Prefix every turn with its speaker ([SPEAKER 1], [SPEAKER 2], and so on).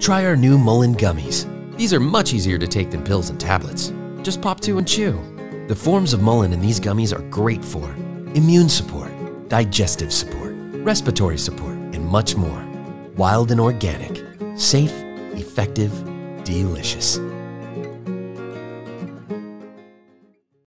[SPEAKER 1] Try our new Mullein Gummies. These are much easier to take than pills and tablets. Just pop 2 and chew. The forms of mullein in these gummies are great for immune support, digestive support, respiratory support, and much more. Wild and organic, safe, effective, delicious.